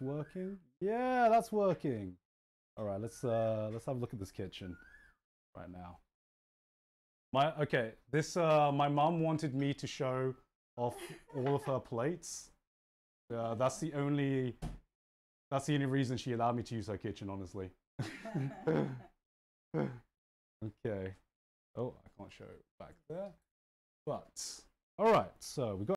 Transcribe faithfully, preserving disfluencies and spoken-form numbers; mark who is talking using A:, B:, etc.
A: working? Yeah, that's working. All right, let's uh let's have a look at this kitchen right now. My okay, this uh my mom wanted me to show off all of her plates. Uh, that's the only that's the only reason she allowed me to use her kitchen, honestly. Okay. Oh, I can't show it back there. But all right, so we got